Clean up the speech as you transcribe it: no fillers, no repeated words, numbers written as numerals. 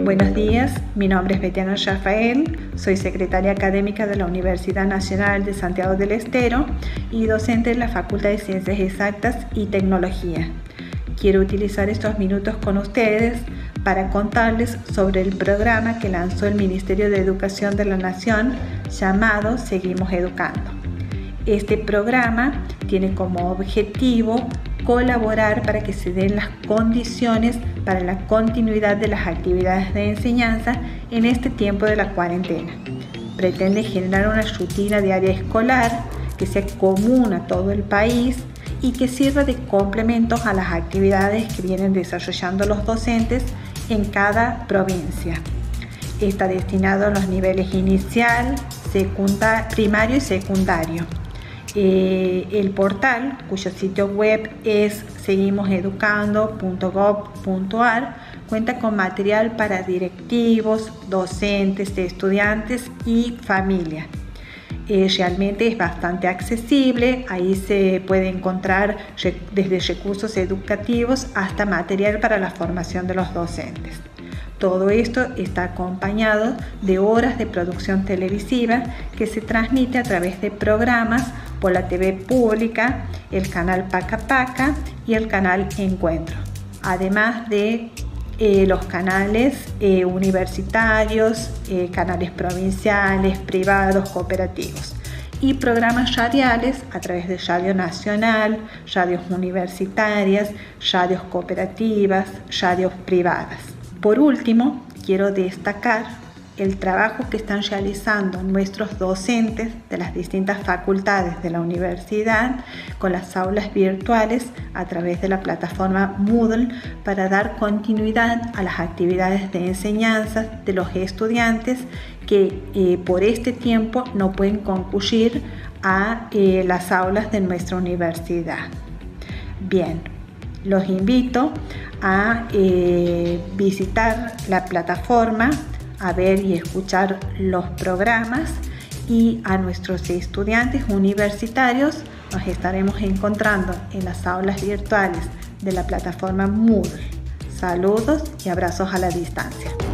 Buenos días, mi nombre es Betiana Rafael, soy secretaria académica de la Universidad Nacional de Santiago del Estero y docente en la Facultad de Ciencias Exactas y Tecnología. Quiero utilizar estos minutos con ustedes para contarles sobre el programa que lanzó el Ministerio de Educación de la Nación llamado Seguimos Educando. Este programa tiene como objetivo colaborar para que se den las condiciones para la continuidad de las actividades de enseñanza en este tiempo de la cuarentena. Pretende generar una rutina diaria escolar que sea común a todo el país y que sirva de complemento a las actividades que vienen desarrollando los docentes en cada provincia. Está destinado a los niveles inicial, primario y secundario. El portal, cuyo sitio web es seguimoseducando.gov.ar, cuenta con material para directivos, docentes, estudiantes y familia. Realmente es bastante accesible, ahí se puede encontrar desde recursos educativos hasta material para la formación de los docentes. Todo esto está acompañado de horas de producción televisiva que se transmite a través de programas por la TV pública, el canal Paca Paca y el canal Encuentro, además de los canales universitarios, canales provinciales, privados, cooperativos y programas radiales a través de Radio Nacional, radios universitarias, radios cooperativas, radios privadas. Por último, quiero destacar el trabajo que están realizando nuestros docentes de las distintas facultades de la universidad con las aulas virtuales a través de la plataforma Moodle para dar continuidad a las actividades de enseñanza de los estudiantes que por este tiempo no pueden concurrir a las aulas de nuestra universidad. Bien, los invito a visitar la plataforma, a ver y escuchar los programas, y a nuestros estudiantes universitarios nos estaremos encontrando en las aulas virtuales de la plataforma Moodle. Saludos y abrazos a la distancia.